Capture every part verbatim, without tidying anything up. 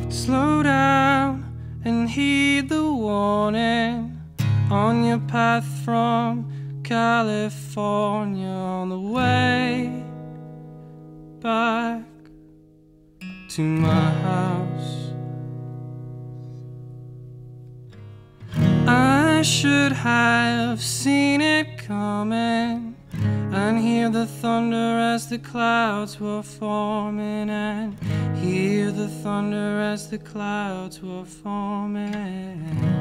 Slow down and heed the warning on your path from California, on the way back to my house. I should have seen it coming and hear the thunder as the clouds were forming, and hear the thunder as the clouds were forming.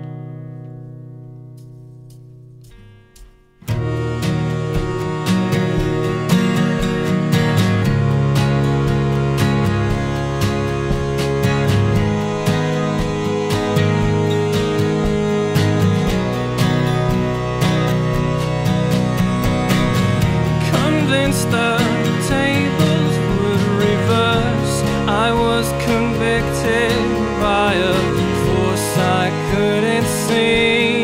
The tables would reverse. I was convicted by a force I couldn't see,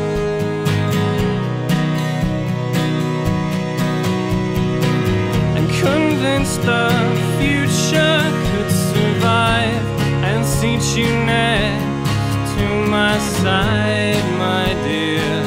and convinced the future could survive and seat you next to my side, my dear.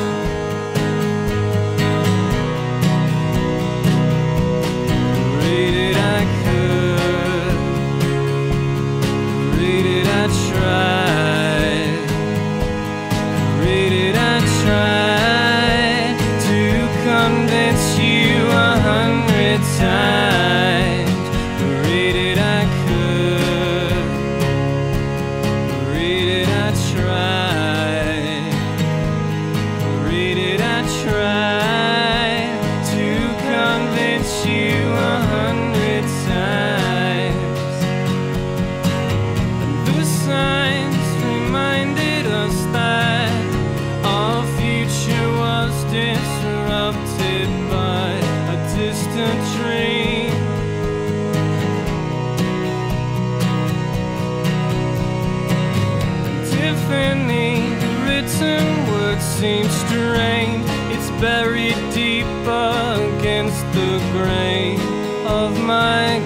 Seems strange, it's buried deep against the grain of my